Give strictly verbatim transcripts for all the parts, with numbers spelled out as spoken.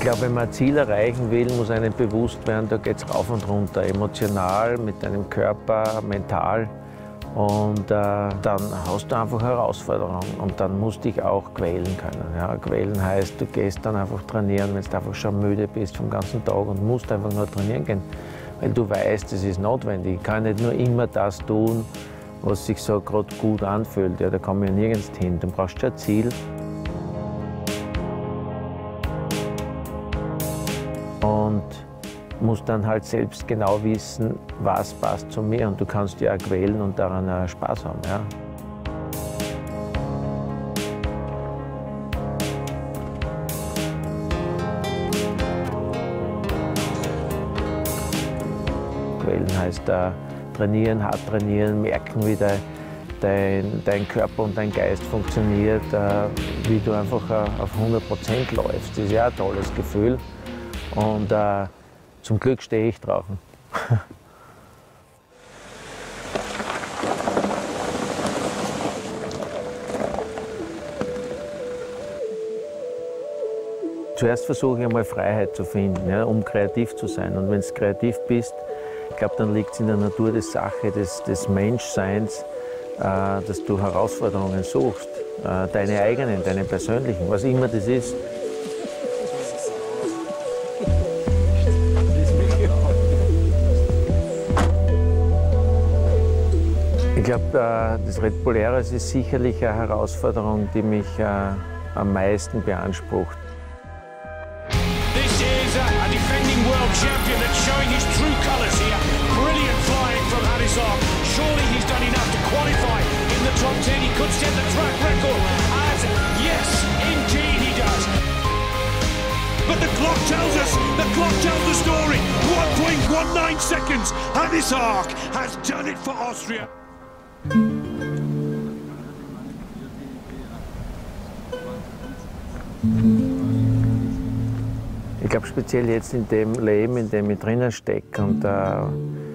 Ich glaube, wenn man ein Ziel erreichen will, muss einem bewusst werden, da geht es rauf und runter, emotional, mit deinem Körper, mental. Und äh, dann hast du einfach Herausforderungen und dann musst du dich auch quälen können. Ja, quälen heißt, du gehst dann einfach trainieren, wenn du einfach schon müde bist vom ganzen Tag und musst einfach nur trainieren gehen, weil du weißt, es ist notwendig. Ich kann nicht nur immer das tun, was sich so gerade gut anfühlt. Ja, da kommen wir nirgends hin. Du brauchst schon ein Ziel. Und musst dann halt selbst genau wissen, was passt zu mir. Und du kannst dich auch quälen und daran auch Spaß haben. Ja. Quälen heißt äh, trainieren, hart trainieren, merken, wie dein, dein, dein Körper und dein Geist funktioniert, äh, wie du einfach äh, auf hundert Prozent läufst. Das ist ja ein tolles Gefühl. Und äh, zum Glück stehe ich drauf. Zuerst versuche ich einmal Freiheit zu finden, ja, um kreativ zu sein. Und wenn du kreativ bist, ich glaube, dann liegt es in der Natur der Sache des, des Menschseins, äh, dass du Herausforderungen suchst. Äh, deine eigenen, deine persönlichen, was immer das ist. Ich glaube, das Red Bull Aero ist sicherlich eine Herausforderung, die mich äh, am meisten beansprucht. This is a defending world champion that's showing his true colours here. Brilliant flying from Hannes Ark. Surely he's done enough to qualify in the top ten. He could set the track record. As yes, indeed he does. But the clock tells us, the clock tells the story. one point one nine seconds. Hannes Ark has done it for Austria. Ich glaube, speziell jetzt in dem Leben, in dem ich drinnen stecke und äh, äh,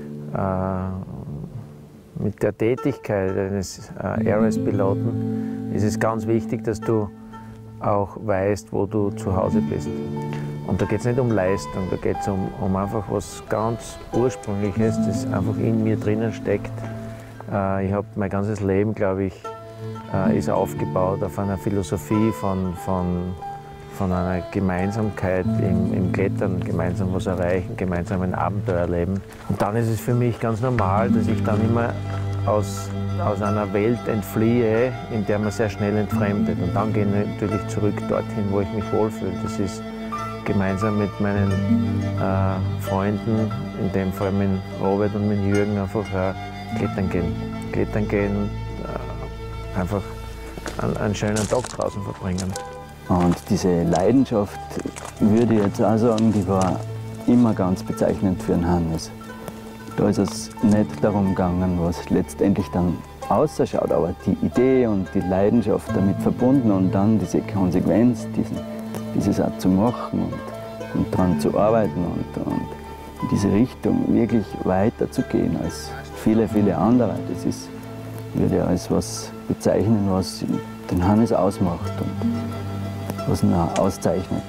mit der Tätigkeit eines äh, Air Race-Piloten ist es ganz wichtig, dass du auch weißt, wo du zu Hause bist. Und da geht es nicht um Leistung, da geht es um, um einfach was ganz Ursprüngliches, das einfach in mir drinnen steckt. Äh, ich habe mein ganzes Leben, glaube ich, äh, ist aufgebaut auf einer Philosophie von, von, von einer Gemeinsamkeit im, im Klettern, gemeinsam was erreichen, gemeinsam ein Abenteuer erleben. Und dann ist es für mich ganz normal, dass ich dann immer aus, aus einer Welt entfliehe, in der man sehr schnell entfremdet. Und dann gehe ich natürlich zurück dorthin, wo ich mich wohlfühle. Das ist gemeinsam mit meinen äh, Freunden, in dem Fall mit Robert und mit Jürgen, einfach äh, klettern gehen. Klettern gehen, äh, einfach einen, einen schönen Tag draußen verbringen. Und diese Leidenschaft, würde ich jetzt auch sagen, die war immer ganz bezeichnend für den Hannes. Da ist es nicht darum gegangen, was letztendlich dann ausschaut, aber die Idee und die Leidenschaft damit verbunden und dann diese Konsequenz, diesen, dieses auch zu machen und, und daran zu arbeiten und, und in diese Richtung wirklich weiter zu gehen als viele, viele andere. Das ist, würde ich als was bezeichnen, was den Hannes ausmacht und was ihn auch auszeichnet.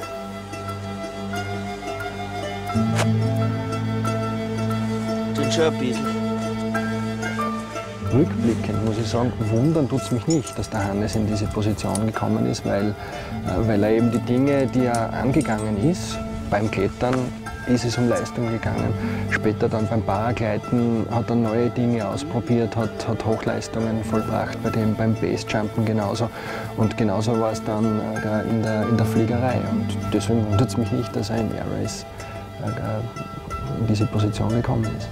Tut schon ein bisschen. Rückblickend muss ich sagen, wundern tut es mich nicht, dass der Hannes in diese Position gekommen ist, weil, weil er eben die Dinge, die er angegangen ist, beim Klettern ist es um Leistung gegangen. Später dann beim Paragleiten hat er neue Dinge ausprobiert, hat, hat Hochleistungen vollbracht, bei dem beim Basejumpen genauso. Und genauso war es dann äh, in, der, in der Fliegerei. Und deswegen wundert es mich nicht, dass er im Air Race äh, in diese Position gekommen ist.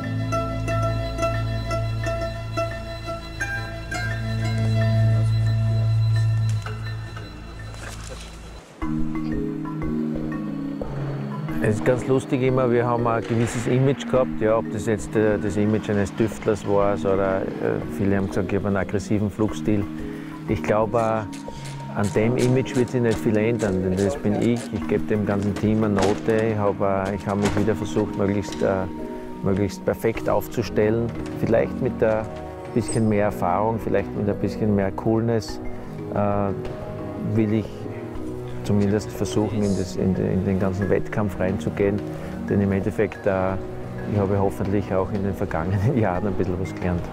Es ist ganz lustig immer, wir haben ein gewisses Image gehabt, ja, ob das jetzt äh, das Image eines Tüftlers war oder äh, viele haben gesagt, ich habe einen aggressiven Flugstil. Ich glaube, äh, an dem Image wird sich nicht viel ändern, denn das bin ich. Ich gebe dem ganzen Team eine Note. Ich habe äh, ich hab mich wieder versucht, möglichst, äh, möglichst perfekt aufzustellen. Vielleicht mit ein bisschen mehr Erfahrung, vielleicht mit ein bisschen mehr Coolness äh, will ich zumindest versuchen, in, das, in, den, in den ganzen Wettkampf reinzugehen. Denn im Endeffekt, äh, ich habe hoffentlich auch in den vergangenen Jahren ein bisschen was gelernt.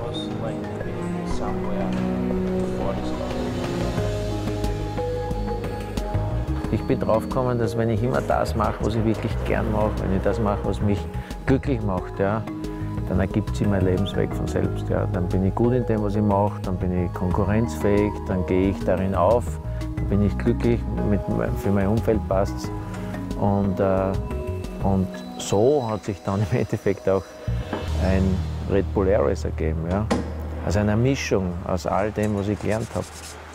Ich bin drauf gekommen, dass wenn ich immer das mache, was ich wirklich gern mache, wenn ich das mache, was mich glücklich macht, ja, dann ergibt sich mein Lebensweg von selbst. Ja. Dann bin ich gut in dem, was ich mache, dann bin ich konkurrenzfähig, dann gehe ich darin auf, dann bin ich glücklich, mit, für mein Umfeld passt es. Und, äh, und so hat sich dann im Endeffekt auch ein Red Bull Air Race ergeben. Ja. Also eine Mischung aus all dem, was ich gelernt habe.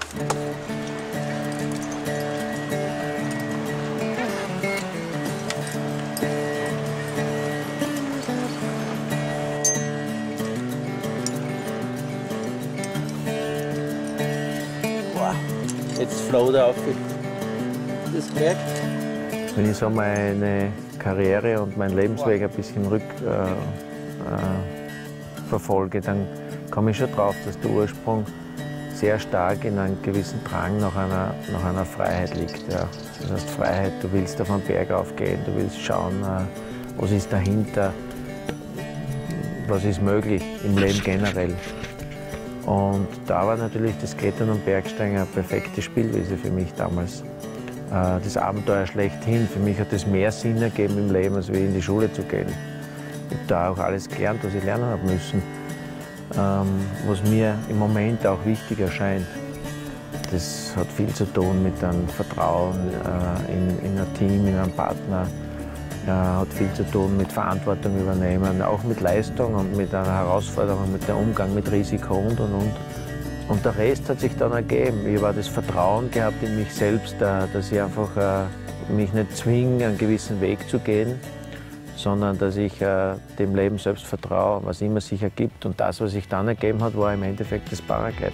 Jetzt float er auf das Berg. Wenn ich so meine Karriere und meinen Lebensweg ein bisschen rück äh, äh, verfolge, dann komme ich schon drauf, dass der Ursprung sehr stark in einem gewissen Drang nach einer, nach einer Freiheit liegt. Ja. Das heißt Freiheit, du willst auf einen Berg aufgehen, du willst schauen, äh, was ist dahinter, was ist möglich im Leben generell. Und da war natürlich das Klettern und Bergsteigen eine perfekte Spielwiese für mich damals. Das Abenteuer schlechthin. Für mich hat es mehr Sinn ergeben im Leben, als wie in die Schule zu gehen. Ich habe da auch alles gelernt, was ich lernen habe müssen, was mir im Moment auch wichtig erscheint. Das hat viel zu tun mit einem Vertrauen in, in ein Team, in einen Partner. Ja, hat viel zu tun mit Verantwortung übernehmen, auch mit Leistung und mit einer Herausforderung, mit dem Umgang mit Risiko und und und. Und der Rest hat sich dann ergeben. Ich habe das Vertrauen gehabt in mich selbst, dass ich einfach mich nicht zwinge, einen gewissen Weg zu gehen, sondern dass ich dem Leben selbst vertraue, was immer sich ergibt. Und das, was sich dann ergeben hat, war im Endeffekt das Paragleiten.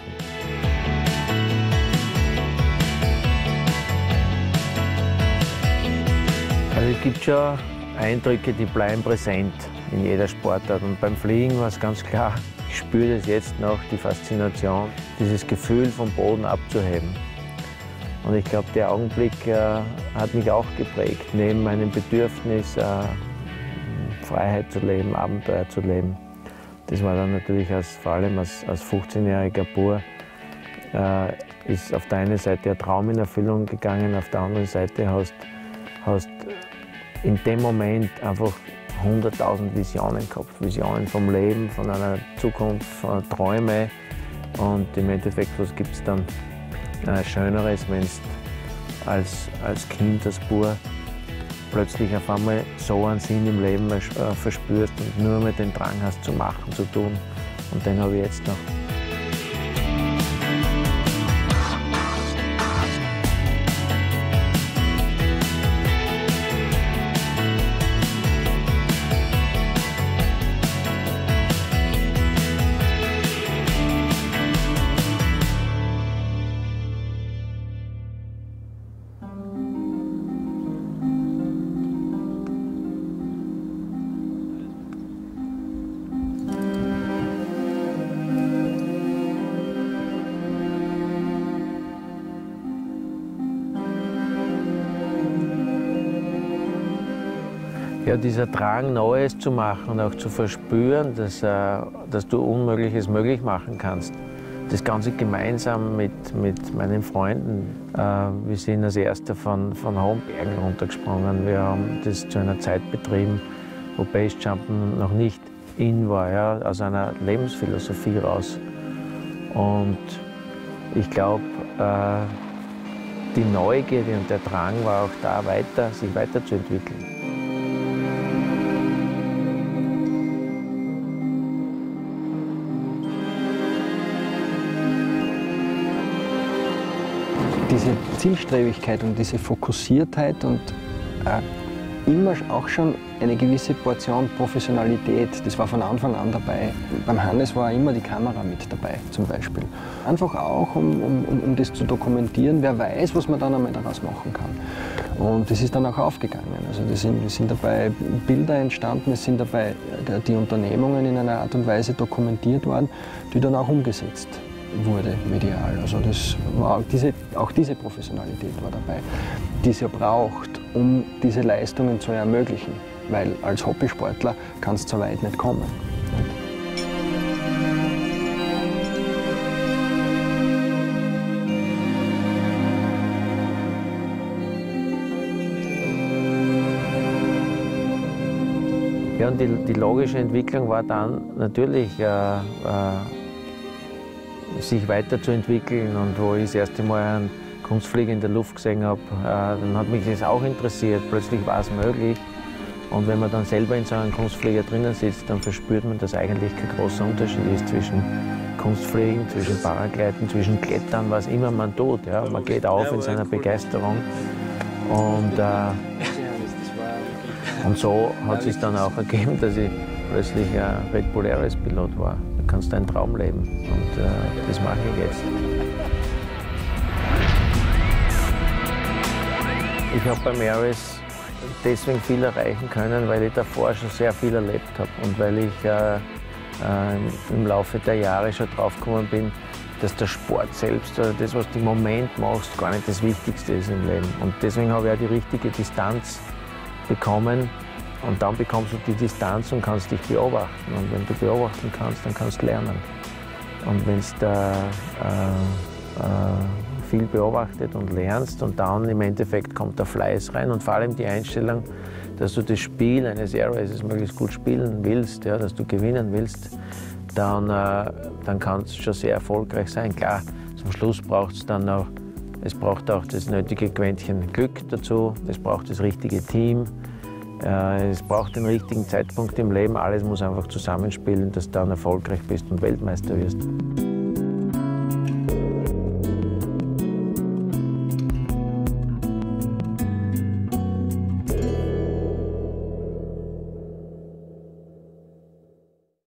Also es gibt schon Eindrücke, die bleiben präsent in jeder Sportart. Und beim Fliegen war es ganz klar, ich spüre das jetzt noch, die Faszination, dieses Gefühl vom Boden abzuheben. Und ich glaube, der Augenblick äh, hat mich auch geprägt, neben meinem Bedürfnis, äh, Freiheit zu leben, Abenteuer zu leben. Das war dann natürlich als, vor allem als, als fünfzehnjähriger Bur, äh, ist auf der einen Seite ein Traum in Erfüllung gegangen, auf der anderen Seite hast hast in dem Moment einfach hunderttausend Visionen gehabt. Visionen vom Leben, von einer Zukunft, von Träume. Und im Endeffekt, was gibt es dann äh, Schöneres, wenn du als, als Kind, als Bub plötzlich auf einmal so einen Sinn im Leben äh, verspürst und nur mehr den Drang hast zu machen, zu tun. Und den habe ich jetzt noch. Ja, dieser Drang, Neues zu machen und auch zu verspüren, dass, äh, dass du Unmögliches möglich machen kannst. Das Ganze gemeinsam mit, mit meinen Freunden. Äh, wir sind als Erster von, von hohen Bergen runtergesprungen. Wir haben das zu einer Zeit betrieben, wo Basejumpen noch nicht in war, ja, aus einer Lebensphilosophie raus. Und ich glaube, äh, die Neugierde und der Drang war auch da, weiter, sich weiterzuentwickeln. Diese Zielstrebigkeit und diese Fokussiertheit und äh, immer auch schon eine gewisse Portion Professionalität, das war von Anfang an dabei. Beim Hannes war immer die Kamera mit dabei, zum Beispiel. Einfach auch, um, um, um das zu dokumentieren, wer weiß, was man dann einmal daraus machen kann. Und das ist dann auch aufgegangen. Also das sind, das sind dabei Bilder entstanden, es sind dabei die Unternehmungen in einer Art und Weise dokumentiert worden, die dann auch umgesetzt wurde medial. Also das war, diese, auch diese Professionalität war dabei, die es ja braucht, um diese Leistungen zu ermöglichen. Weil als Hobbysportler kannst du so weit nicht kommen. Ja, und die, die logische Entwicklung war dann natürlich, äh, äh, sich weiterzuentwickeln. Und wo ich das erste Mal einen Kunstflieger in der Luft gesehen habe, äh, dann hat mich das auch interessiert. Plötzlich war es möglich. Und wenn man dann selber in so einem Kunstflieger drinnen sitzt, dann verspürt man, dass eigentlich kein großer Unterschied ist zwischen Kunstfliegen, zwischen Paragleiten, zwischen Klettern, was immer man tut. Ja. Man geht auf in seiner Begeisterung. Und, äh, und so hat es sich dann auch ergeben, dass ich plötzlich ein Red Bull R S-Pilot war. Da kannst du einen Traum leben. Und äh, das mache ich jetzt. Ich habe beim R S deswegen viel erreichen können, weil ich davor schon sehr viel erlebt habe und weil ich äh, äh, im Laufe der Jahre schon draufgekommen bin, dass der Sport selbst oder das, was du im Moment machst, gar nicht das Wichtigste ist im Leben. Und deswegen habe ich auch die richtige Distanz bekommen und dann bekommst du die Distanz und kannst dich beobachten. Und wenn du beobachten kannst, dann kannst du lernen. Und wenn du da äh, äh, viel beobachtet und lernst und dann im Endeffekt kommt der Fleiß rein und vor allem die Einstellung, dass du das Spiel eines R S möglichst gut spielen willst, ja, dass du gewinnen willst, dann, äh, dann kann es schon sehr erfolgreich sein. Klar, zum Schluss braucht es dann noch, es braucht auch das nötige Quäntchen Glück dazu, es braucht das richtige Team, äh, es braucht den richtigen Zeitpunkt im Leben, alles muss einfach zusammenspielen, dass du dann erfolgreich bist und Weltmeister wirst.